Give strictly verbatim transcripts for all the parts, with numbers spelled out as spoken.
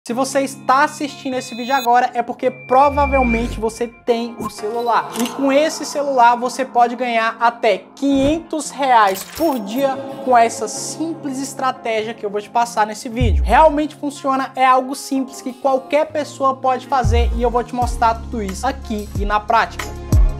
Se você está assistindo esse vídeo agora é porque provavelmente você tem um celular. E com esse celular você pode ganhar até quinhentos reais por dia com essa simples estratégia que eu vou te passar nesse vídeo. Realmente funciona, é algo simples que qualquer pessoa pode fazer e eu vou te mostrar tudo isso aqui e na prática.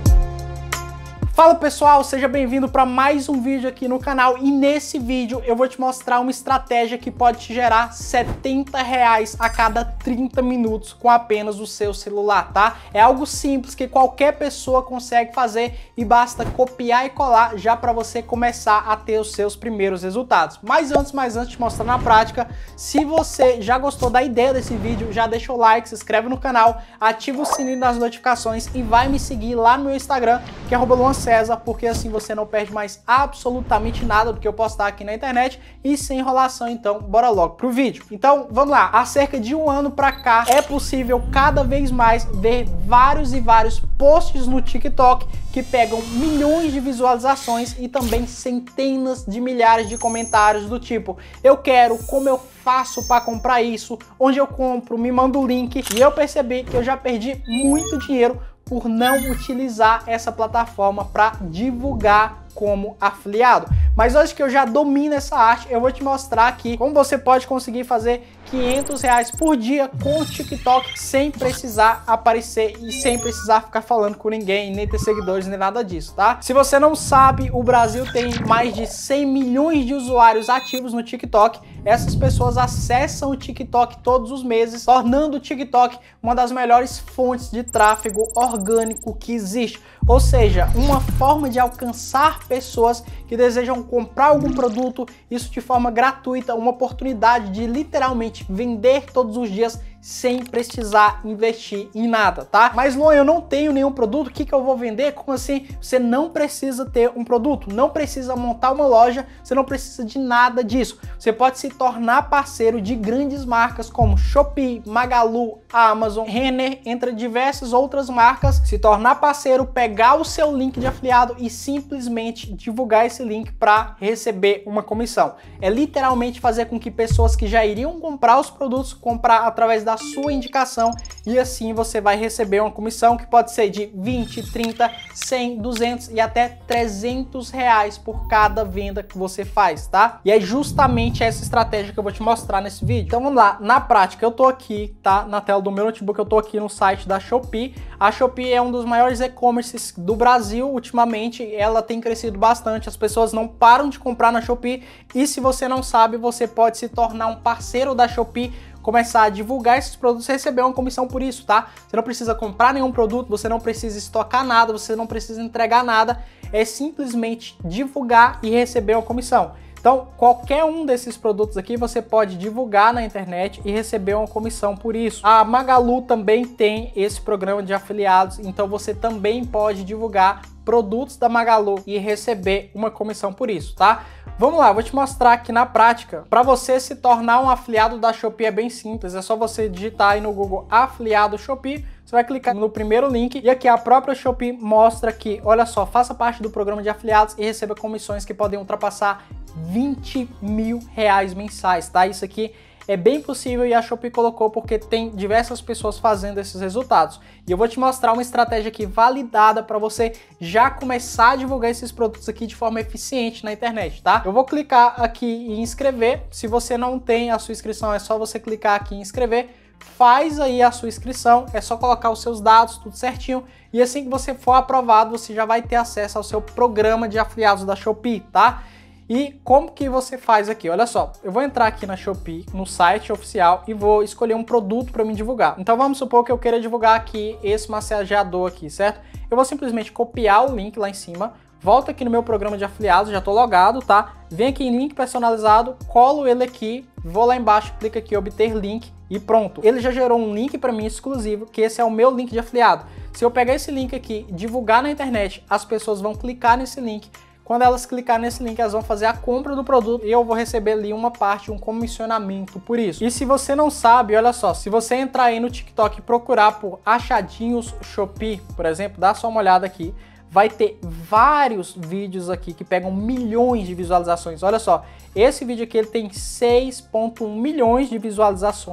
Fala pessoal, seja bem-vindo para mais um vídeo aqui no canal e nesse vídeo eu vou te mostrar uma estratégia que pode te gerar setenta reais a cada trinta minutos com apenas o seu celular, tá? É algo simples que qualquer pessoa consegue fazer e basta copiar e colar já para você começar a ter os seus primeiros resultados. Mas antes, mas antes de mostrar na prática, se você já gostou da ideia desse vídeo, já deixa o like, se inscreve no canal, ativa o sininho das notificações e vai me seguir lá no meu Instagram, que é arroba luan cesar, porque assim você não perde mais absolutamente nada do que eu postar aqui na internet. E sem enrolação, então bora logo pro vídeo. Então vamos lá, há cerca de um ano pra cá é possível cada vez mais ver vários e vários posts no TikTok que pegam milhões de visualizações e também centenas de milhares de comentários do tipo: eu quero, como eu faço para comprar isso, onde eu compro, me manda o link. E eu percebi que eu já perdi muito dinheiro por não utilizar essa plataforma para divulgar como afiliado. Mas hoje que eu já domino essa arte, eu vou te mostrar aqui como você pode conseguir fazer quinhentos reais por dia com o TikTok sem precisar aparecer e sem precisar ficar falando com ninguém, nem ter seguidores, nem nada disso, tá? Se você não sabe, o Brasil tem mais de cem milhões de usuários ativos no TikTok. Essas pessoas acessam o TikTok todos os meses, tornando o TikTok uma das melhores fontes de tráfego orgânico que existe. Ou seja, uma forma de alcançar pessoas que desejam comprar algum produto, isso de forma gratuita, uma oportunidade de literalmente vender todos os dias sem precisar investir em nada, tá? Mas Luan, eu não tenho nenhum produto, o que que eu vou vender? Como assim? Você não precisa ter um produto, não precisa montar uma loja, você não precisa de nada disso. Você pode se tornar parceiro de grandes marcas como Shopee, Magalu, Amazon, Renner, entre diversas outras marcas, se tornar parceiro, pegar o seu link de afiliado e simplesmente divulgar esse link para receber uma comissão. É literalmente fazer com que pessoas que já iriam comprar os produtos, comprar através da da sua indicação, e assim você vai receber uma comissão que pode ser de vinte, trinta, cem, duzentos e até trezentos reais por cada venda que você faz, tá? E é justamente essa estratégia que eu vou te mostrar nesse vídeo. Então vamos lá, na prática eu tô aqui, tá? Na tela do meu notebook, eu tô aqui no site da Shopee. A Shopee é um dos maiores e-commerces do Brasil ultimamente, ela tem crescido bastante, as pessoas não param de comprar na Shopee, e se você não sabe, você pode se tornar um parceiro da Shopee, começar a divulgar esses produtos e receber uma comissão por isso, tá? Você não precisa comprar nenhum produto, você não precisa estocar nada, você não precisa entregar nada, é simplesmente divulgar e receber uma comissão. Então, qualquer um desses produtos aqui você pode divulgar na internet e receber uma comissão por isso. A Magalu também tem esse programa de afiliados, então você também pode divulgar produtos da Magalu e receber uma comissão por isso, tá? Vamos lá, vou te mostrar aqui na prática. Para você se tornar um afiliado da Shopee é bem simples, é só você digitar aí no Google afiliado Shopee, você vai clicar no primeiro link e aqui a própria Shopee mostra que, olha só, faça parte do programa de afiliados e receba comissões que podem ultrapassar vinte mil reais mensais, tá? Isso aqui é bem possível e a Shopee colocou porque tem diversas pessoas fazendo esses resultados. E eu vou te mostrar uma estratégia aqui validada para você já começar a divulgar esses produtos aqui de forma eficiente na internet, tá? Eu vou clicar aqui em inscrever. Se você não tem a sua inscrição, é só você clicar aqui em inscrever. Faz aí a sua inscrição, é só colocar os seus dados, tudo certinho. E assim que você for aprovado, você já vai ter acesso ao seu programa de afiliados da Shopee, tá? E como que você faz aqui? Olha só, eu vou entrar aqui na Shopee, no site oficial, e vou escolher um produto para me divulgar. Então vamos supor que eu queira divulgar aqui esse massageador aqui, certo? Eu vou simplesmente copiar o link lá em cima, volto aqui no meu programa de afiliados, já estou logado, tá? Venho aqui em link personalizado, colo ele aqui, vou lá embaixo, clico aqui em obter link e pronto. Ele já gerou um link para mim exclusivo, que esse é o meu link de afiliado. Se eu pegar esse link aqui, divulgar na internet, as pessoas vão clicar nesse link. Quando elas clicarem nesse link, elas vão fazer a compra do produto e eu vou receber ali uma parte, um comissionamento por isso. E se você não sabe, olha só, se você entrar aí no TikTok e procurar por achadinhos Shopee, por exemplo, dá só uma olhada aqui, vai ter vários vídeos aqui que pegam milhões de visualizações. Olha só, esse vídeo aqui ele tem seis ponto um milhões de visualizações.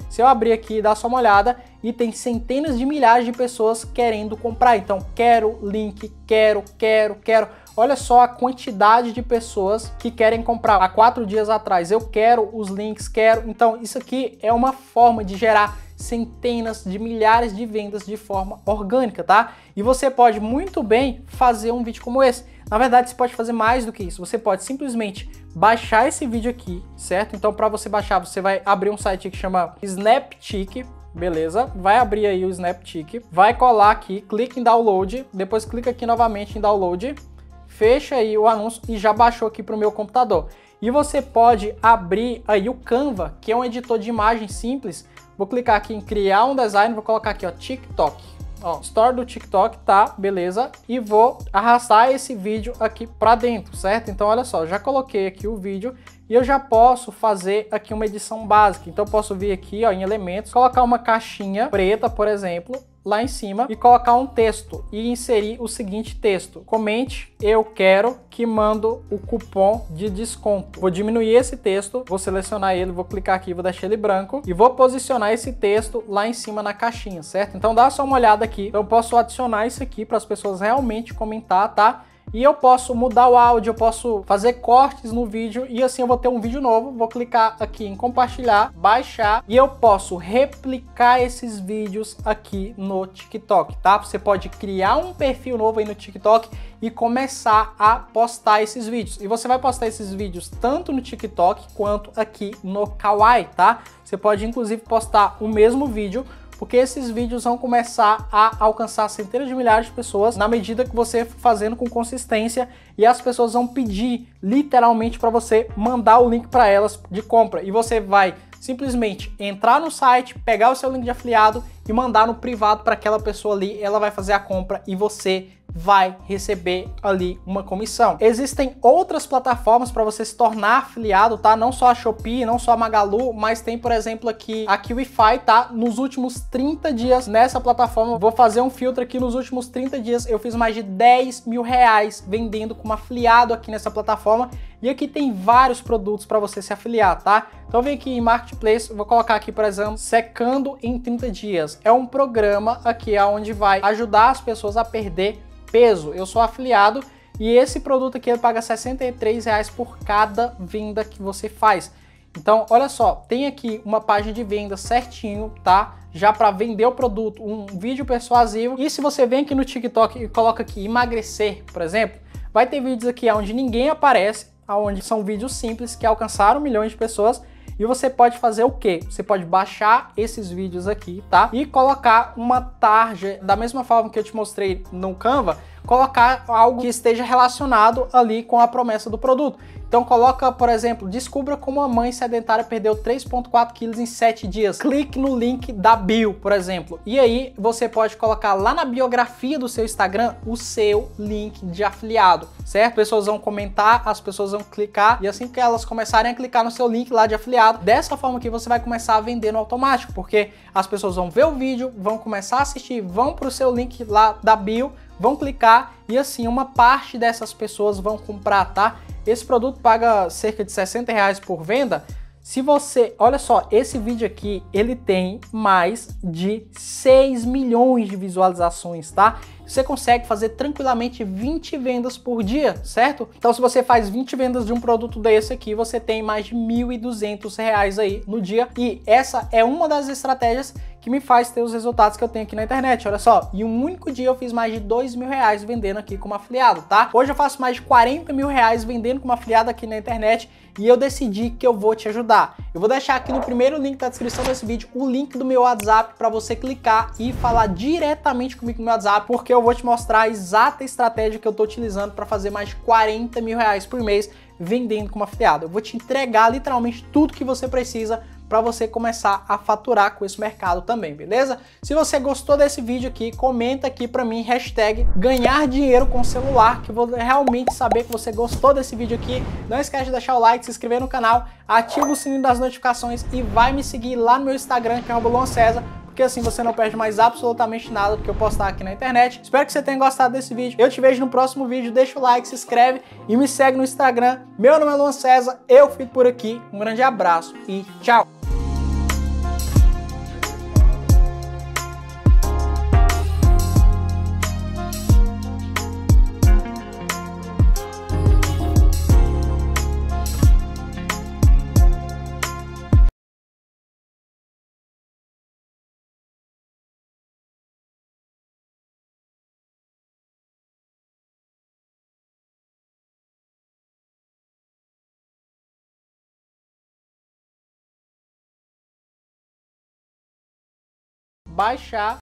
Se eu abrir aqui e dar só uma olhada, e tem centenas de milhares de pessoas querendo comprar. Então, quero link, quero, quero, quero. Olha só a quantidade de pessoas que querem comprar. Há quatro dias atrás, eu quero os links, quero. Então, isso aqui é uma forma de gerar centenas de milhares de vendas de forma orgânica, tá? E você pode muito bem fazer um vídeo como esse. Na verdade, você pode fazer mais do que isso. Você pode simplesmente baixar esse vídeo aqui, certo? Então, para você baixar, você vai abrir um site que chama Snaptik, beleza? Vai abrir aí o Snaptik, vai colar aqui, clica em download, depois clica aqui novamente em download, fecha aí o anúncio e já baixou aqui para o meu computador. E você pode abrir aí o Canva, que é um editor de imagem simples. Vou clicar aqui em criar um design, vou colocar aqui, ó, TikTok. Ó, Store do TikTok, tá? Beleza? E vou arrastar esse vídeo aqui para dentro, certo? Então, olha só, já coloquei aqui o vídeo e eu já posso fazer aqui uma edição básica. Então, eu posso vir aqui, ó, em elementos, colocar uma caixinha preta, por exemplo, lá em cima e colocar um texto e inserir o seguinte texto: comente, eu quero que mando o cupom de desconto. Vou diminuir esse texto, vou selecionar ele, vou clicar aqui, vou deixar ele branco e vou posicionar esse texto lá em cima na caixinha, certo? Então dá só uma olhada aqui. Eu posso adicionar isso aqui para as pessoas realmente comentar, tá? E eu posso mudar o áudio, eu posso fazer cortes no vídeo e assim eu vou ter um vídeo novo. Vou clicar aqui em compartilhar, baixar e eu posso replicar esses vídeos aqui no TikTok, tá? Você pode criar um perfil novo aí no TikTok e começar a postar esses vídeos. E você vai postar esses vídeos tanto no TikTok quanto aqui no Kawaii, tá? Você pode inclusive postar o mesmo vídeo, porque esses vídeos vão começar a alcançar centenas de milhares de pessoas na medida que você for fazendo com consistência e as pessoas vão pedir literalmente para você mandar o link para elas de compra e você vai simplesmente entrar no site, pegar o seu link de afiliado e mandar no privado para aquela pessoa ali, ela vai fazer a compra e você vai receber ali uma comissão. Existem outras plataformas para você se tornar afiliado, tá? Não só a Shopee, não só a Magalu, mas tem, por exemplo, aqui a QIFI, tá? Nos últimos trinta dias nessa plataforma, vou fazer um filtro aqui, nos últimos trinta dias eu fiz mais de dez mil reais vendendo como afiliado aqui nessa plataforma e aqui tem vários produtos para você se afiliar, tá? Então vem aqui em Marketplace, vou colocar aqui, por exemplo, Secando em trinta dias. É um programa aqui onde vai ajudar as pessoas a perder peso. Eu sou afiliado e esse produto aqui ele paga sessenta e três reais por cada venda que você faz. Então, olha só, tem aqui uma página de venda certinho, tá? Já para vender o produto, um vídeo persuasivo. E se você vem aqui no TikTok e coloca aqui emagrecer, por exemplo, vai ter vídeos aqui onde ninguém aparece, onde são vídeos simples que alcançaram milhões de pessoas. E você pode fazer o quê? Você pode baixar esses vídeos aqui, tá? E colocar uma tarja, da mesma forma que eu te mostrei no Canva, colocar algo que esteja relacionado ali com a promessa do produto. Então coloca, por exemplo, descubra como a mãe sedentária perdeu três vírgula quatro quilos em sete dias. Clique no link da bio, por exemplo. E aí você pode colocar lá na biografia do seu Instagram o seu link de afiliado, certo? As pessoas vão comentar, as pessoas vão clicar e assim que elas começarem a clicar no seu link lá de afiliado, dessa forma que você vai começar a vender no automático, porque as pessoas vão ver o vídeo, vão começar a assistir, vão para o seu link lá da bio, vão clicar e assim uma parte dessas pessoas vão comprar, tá? Esse produto paga cerca de sessenta reais por venda. Se você, olha só, esse vídeo aqui, ele tem mais de seis milhões de visualizações, tá? Você consegue fazer tranquilamente vinte vendas por dia, certo? Então se você faz vinte vendas de um produto desse aqui, você tem mais de mil e duzentos reais aí no dia. E essa é uma das estratégias que me faz ter os resultados que eu tenho aqui na internet, olha só. Em um único dia eu fiz mais de dois mil reais vendendo aqui como afiliado, tá? Hoje eu faço mais de quarenta mil reais vendendo como afiliado aqui na internet e eu decidi que eu vou te ajudar. Eu vou deixar aqui no primeiro link da descrição desse vídeo o link do meu WhatsApp para você clicar e falar diretamente comigo no meu WhatsApp, porque eu vou te mostrar a exata estratégia que eu tô utilizando para fazer mais de quarenta mil reais por mês vendendo como afiliado. Eu vou te entregar literalmente tudo que você precisa para você começar a faturar com esse mercado também, beleza? Se você gostou desse vídeo aqui, comenta aqui para mim, hashtag ganhar dinheiro com celular, que eu vou realmente saber que você gostou desse vídeo aqui. Não esquece de deixar o like, se inscrever no canal, ativa o sininho das notificações e vai me seguir lá no meu Instagram, que é arroba Luan César, porque assim você não perde mais absolutamente nada do que eu postar aqui na internet. Espero que você tenha gostado desse vídeo. Eu te vejo no próximo vídeo. Deixa o like, se inscreve e me segue no Instagram. Meu nome é Luan César, eu fico por aqui. Um grande abraço e tchau! baixar